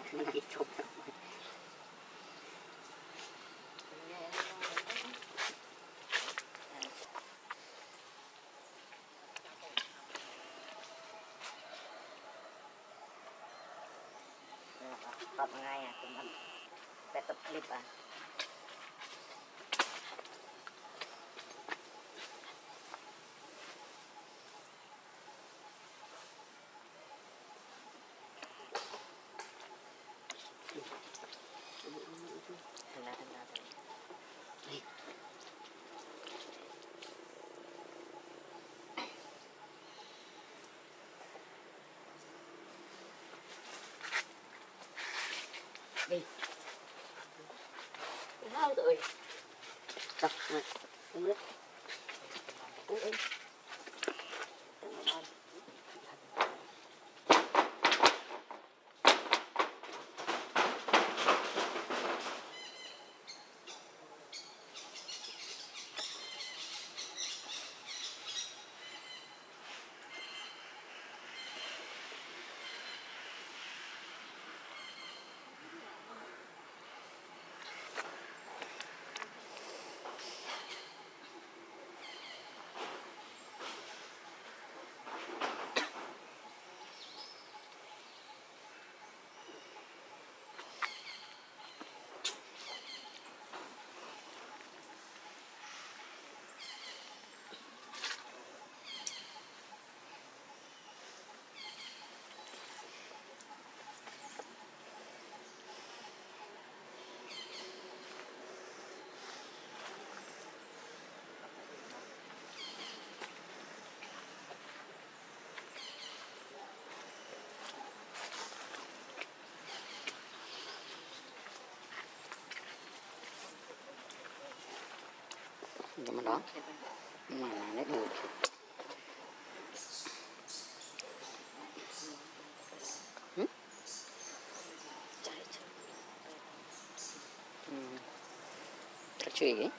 Đi chụp. Tập ngay à, cũng phải tập clip à. Thành ra đi. Đi. Sao rồi? Tập này. Uống nước. Uống. Để mà đó mà nó được thật chuyện ấy.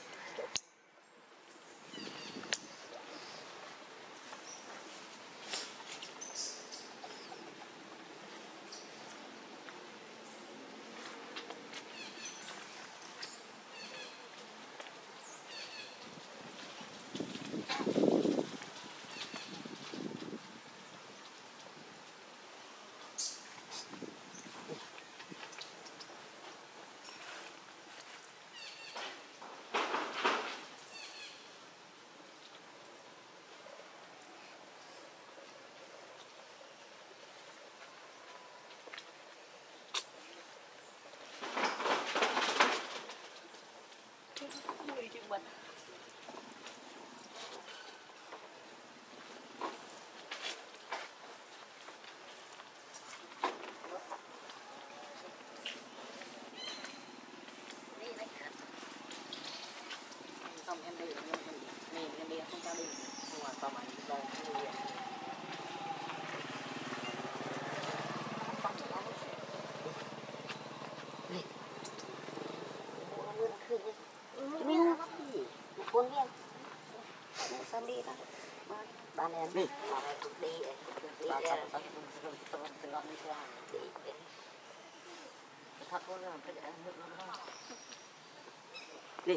Mình xong em đi em đi không cho đi nhưng mà xong anh rồi không đi cuốn viên xong đi đó bạn em đi đi thật luôn là phải để nước nó đi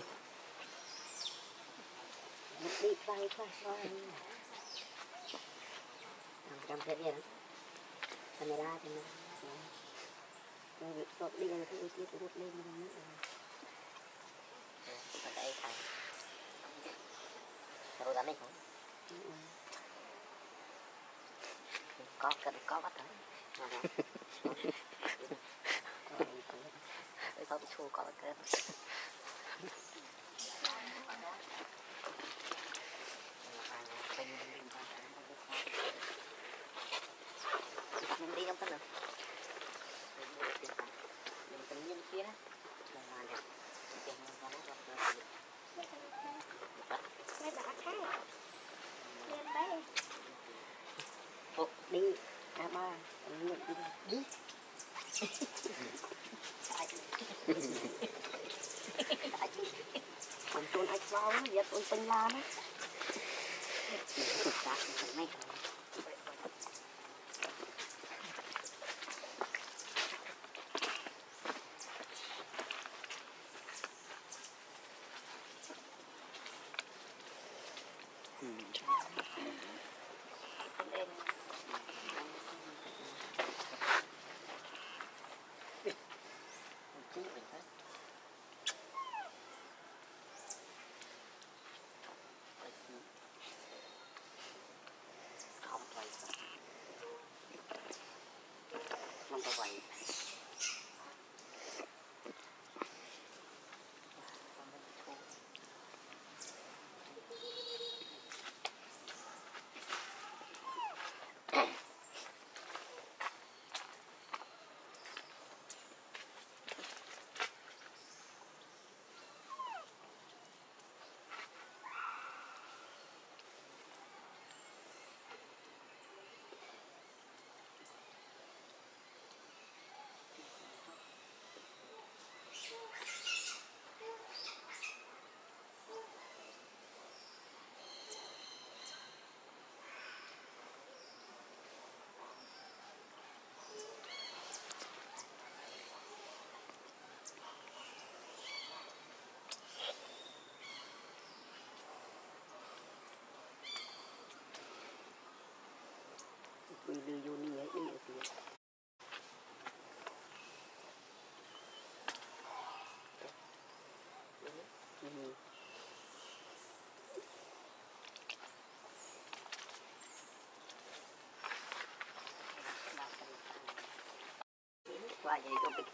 đi bay trong thế này camera thì nó rồi đi là cái đi rút lên nữa ở đây thằng rồi đánh này không có bắt đấy để tao bị chua có cái mình đi trong thân rồi mình tự nhiên kia đó là đẹp tiền nó Mấy bà khác lên đấy đi à ba đi còn tôi anh sao nó giờ tôi tinh la đó này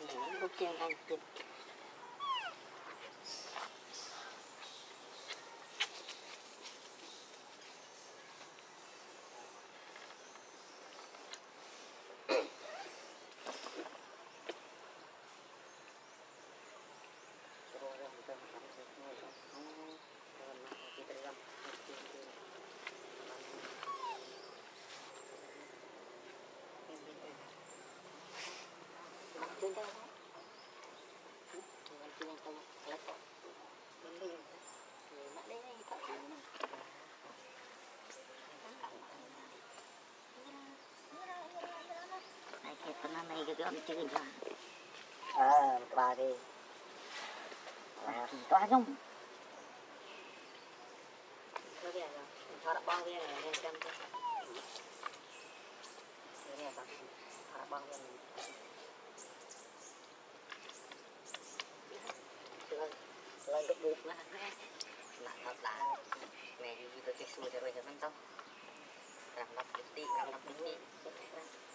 Lúc chiều anh chụp trên đây này thiệt con năm nay cái gom chưa rồi bà thì có không nó kia rồi cho đã bao kia này nên trăm cái này sao đã bao kia lên đục đục nữa là thật là mẹ đi tôi cái xuôi rồi thì vẫn xong làm đập tí làm đập tí